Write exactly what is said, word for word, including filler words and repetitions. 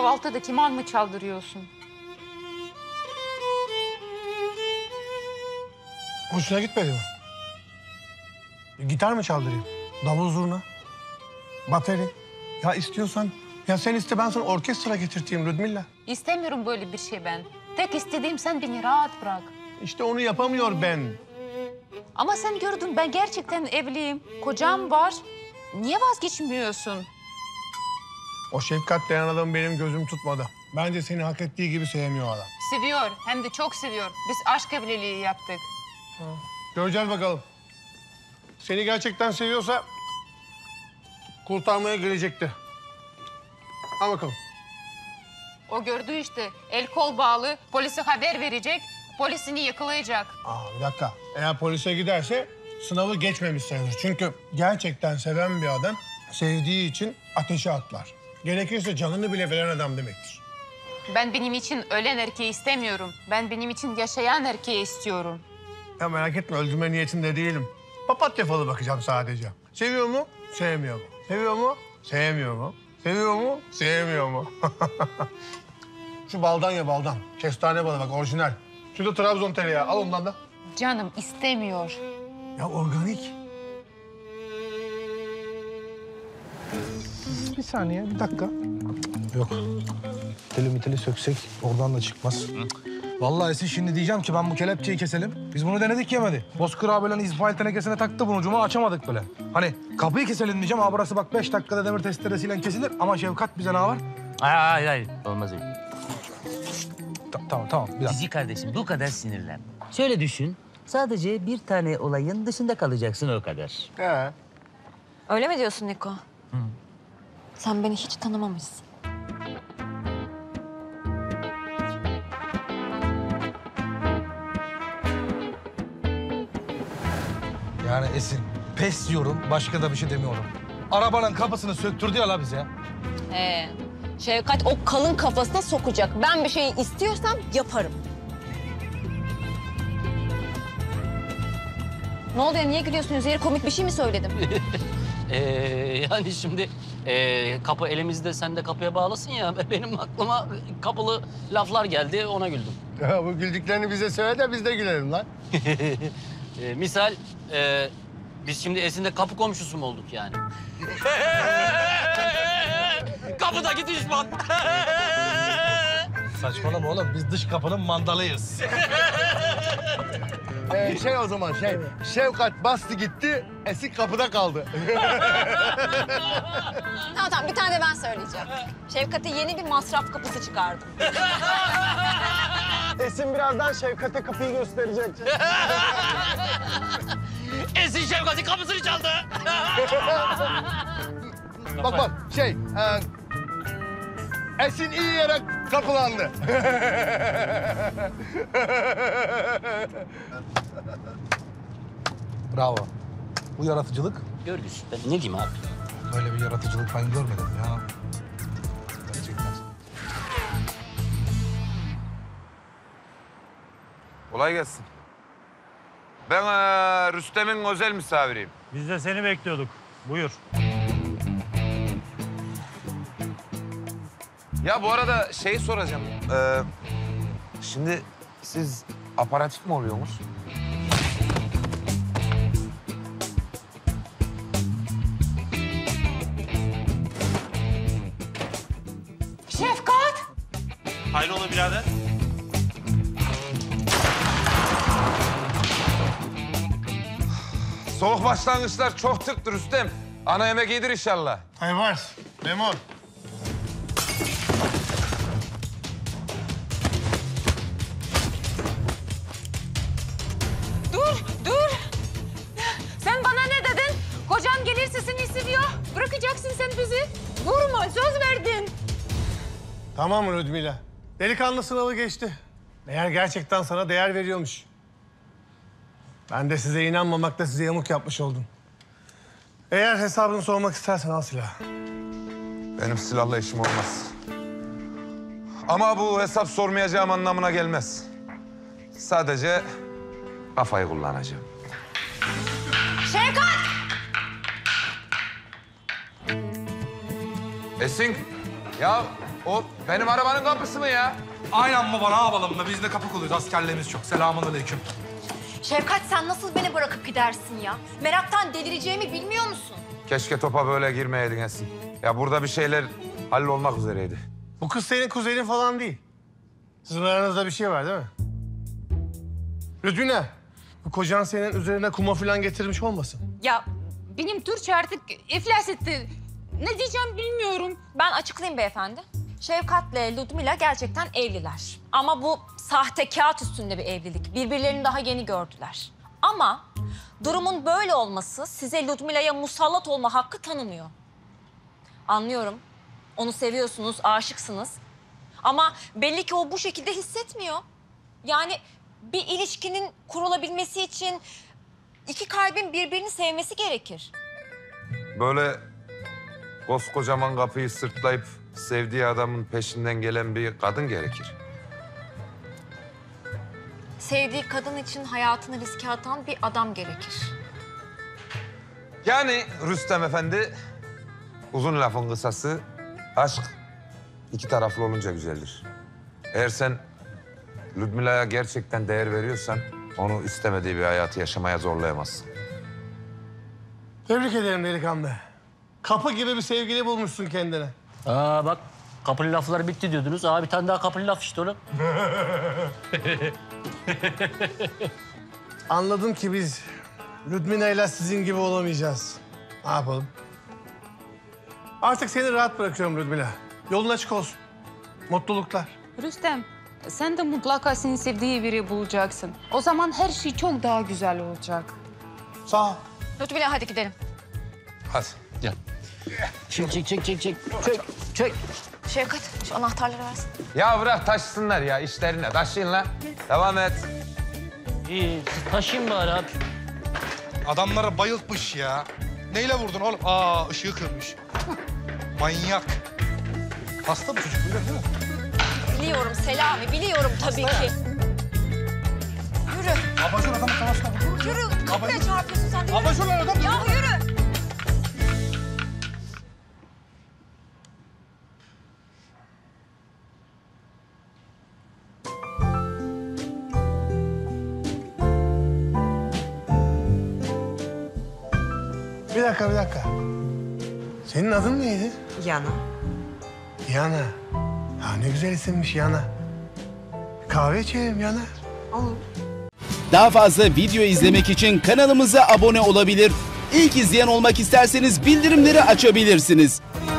kahvaltıda keman mı çaldırıyorsun? Hoşuna gitmedi mi? Gitar mı çaldırayım? Davul zurna? Bateri? Ya istiyorsan, ya sen iste ben sana orkestra getirteyim Ludmilla. İstemiyorum böyle bir şey ben. Tek istediğim sen beni rahat bırak. İşte onu yapamıyor ben. Ama sen gördün ben gerçekten evliyim. Kocam var. Niye vazgeçmiyorsun? O Şefkat denen adam benim gözüm tutmadı. Bence seni hak ettiği gibi sevmiyor adam. Seviyor. Hem de çok seviyor. Biz aşk evliliği yaptık. Ha. Göreceğiz bakalım. Seni gerçekten seviyorsa kurtarmaya gelecekti. Al bakalım. O gördü işte. El kol bağlı. Polise haber verecek. Polisini yakalayacak. Aa, bir dakika. Eğer polise giderse sınavı geçmemiş sayılır. Çünkü gerçekten seven bir adam sevdiği için ateşe atlar. Gerekirse canını bile veren adam demektir. Ben benim için ölen erkeği istemiyorum. Ben benim için yaşayan erkeği istiyorum. Ya merak etme, öldürme niyetinde değilim. Papatya falı bakacağım sadece. Seviyor mu? Sevmiyor mu? Seviyor mu? Sevmiyor mu? Seviyor mu? Sevmiyor mu? Şu baldan ya baldan. Kestane balı bak, orijinal. Şu da Trabzon tereyağı. Al ondan da. Canım istemiyor. Ya organik. Bir saniye, bir dakika. Yok. Teli miteli söksek oradan da çıkmaz. Vallahi siz şimdi diyeceğim ki ben bu kelepçeyi keselim. Biz bunu denedik yemedi. Bozkır abilerin İsmail tenekesine taktı bunu ucuma açamadık böyle. Hani kapıyı keselim diyeceğim. Ha burası bak beş dakikada demir testeresiyle kesilir. Ama Şefkat bize ne var? Hayır hayır hayır. Olmaz öyle. Ta tamam tamam bir dakika. Cici kardeşim bu kadar sinirlen. Şöyle düşün. Sadece bir tane olayın dışında kalacaksın o kadar. He. Öyle mi diyorsun Niko? Hı. Sen beni hiç tanımamışsın. Yani Esin pes diyorum, başka da bir şey demiyorum. Arabanın kapısını söktürdü ya la bize. He. Şevkat o kalın kafasına sokacak. Ben bir şeyi istiyorsam yaparım. Ne oldu ya? Niye gülüyorsun? Üzeri komik bir şey mi söyledim? Ee, yani şimdi e, kapı elimizde, sen de kapıya bağlasın ya. Benim aklıma kapılı laflar geldi, ona güldüm. Ya bu güldüklerini bize söyle de biz de gülelim lan. e, misal, e, biz şimdi Esin'de kapı komşusu mu olduk yani? Kapıdaki düşman. Saçmalama oğlum, biz dış kapının mandalıyız. Ee, şey o zaman şey, Şefkat bastı gitti, Esin kapıda kaldı. Tamam tamam, bir tane de ben söyleyeceğim. Şevkat'e yeni bir masraf kapısı çıkardım. Esin birazdan Şefkat'e kapıyı gösterecek. Esin Şefkat'in kapısını çaldı. Bak bak şey, e, Esin iyi yere kapılandı. Bravo. Bu yaratıcılık, Görgüsüz. Ben ne diyeyim abi? böyle bir yaratıcılık ben görmedim ya. Gerçekten. Kolay gelsin. Ben ee, Rüstem'in özel misafiriyim. Biz de seni bekliyorduk. Buyur. Ya bu arada şey soracağım. Ee, şimdi siz aparatif mi oluyorsunuz? Şefkat! Hayrola birader? Soğuk başlangıçlar çok tıktır Rüstem. Ana yemek iyidir inşallah. Hay var, Memon. Dur, dur. Sen bana ne dedin? Kocan gelirse seni seviyor. Bırakacaksın sen bizi. Vurma, söz verdin. Tamam mı Ludmilla? Delikanlı sınavı geçti. Meğer gerçekten sana değer veriyormuş. Ben de size inanmamakla size yamuk yapmış oldum. Eğer hesabını sormak istersen al silahı. Benim silahla işim olmaz. Ama bu hesap sormayacağım anlamına gelmez. Sadece kafayı kullanacağım. Şefkat! Esin, ya O benim arabanın kapısı mı ya? Aynen baba, ne yapalım da biz de kapı kuluyuz. Askerliğimiz çok. Selamun aleyküm. Şevkat sen nasıl beni bırakıp gidersin ya? Meraktan delireceğimi bilmiyor musun? Keşke topa böyle girmeyeydin Esin. Ya burada bir şeyler hallolmak üzereydi. Bu kız senin kuzenin falan değil. Sizin aranızda bir şey var değil mi? Rütüne, bu kocan senin üzerine kuma falan getirmiş olmasın? Ya benim Türkçe artık iflas etti. Ne diyeceğim bilmiyorum. Ben açıklayayım beyefendi. Şevkat'le Ludmila gerçekten evliler. Ama bu sahte kağıt üstünde bir evlilik. Birbirlerini daha yeni gördüler. Ama durumun böyle olması size Ludmila'ya musallat olma hakkı tanımıyor. Anlıyorum. Onu seviyorsunuz, aşıksınız. Ama belli ki o bu şekilde hissetmiyor. Yani bir ilişkinin kurulabilmesi için iki kalbin birbirini sevmesi gerekir. Böyle koskocaman kapıyı sırtlayıp sevdiği adamın peşinden gelen bir kadın gerekir. Sevdiği kadın için hayatını riske atan bir adam gerekir. Yani Rüstem Efendi, uzun lafın kısası, aşk iki taraflı olunca güzeldir. Eğer sen Ludmila'ya gerçekten değer veriyorsan, onu istemediği bir hayatı yaşamaya zorlayamazsın. Tebrik ederim delikanlı. Kapı gibi bir sevgili bulmuşsun kendine. Aa bak kapılı laflar bitti diyordunuz. Aa bir tane daha kapılı laf işte oğlum. Anladım ki biz Ludmila'yla sizin gibi olamayacağız. Ne yapalım? Artık seni rahat bırakıyorum Ludmila. Yolun açık olsun. Mutluluklar. Rüstem, sen de mutlaka seni sevdiği biri bulacaksın. O zaman her şey çok daha güzel olacak. Sağ ol. Ludmila hadi gidelim. Hadi. Gel. Çek çek çek çek çek. Çek çek. Şevkat şu anahtarları versin. Ya bırak taşısınlar ya işlerine. Taşıyın lan. Devam et. İyi siz taşıyın bari abi. Adamlara bayıltmış ya. Neyle vurdun oğlum? Aa, ışığı kırmış. Manyak. Hasta bu çocuk, biliyor değil mi? Biliyorum Selami, biliyorum tabii ki. Yürü, Abajur adamı savaşına vurdu. yürü. Kapıya çarpıyorsun sen de. Yürü. Abajur adam. Ya yürü. Bir dakika, bir dakika. Senin adın neydi? Yana. Yana. Ya ne güzel isimmiş Yana. Kahve içelim Yana. Olur. Daha fazla video izlemek için kanalımıza abone olabilir. İlk izleyen olmak isterseniz bildirimleri açabilirsiniz.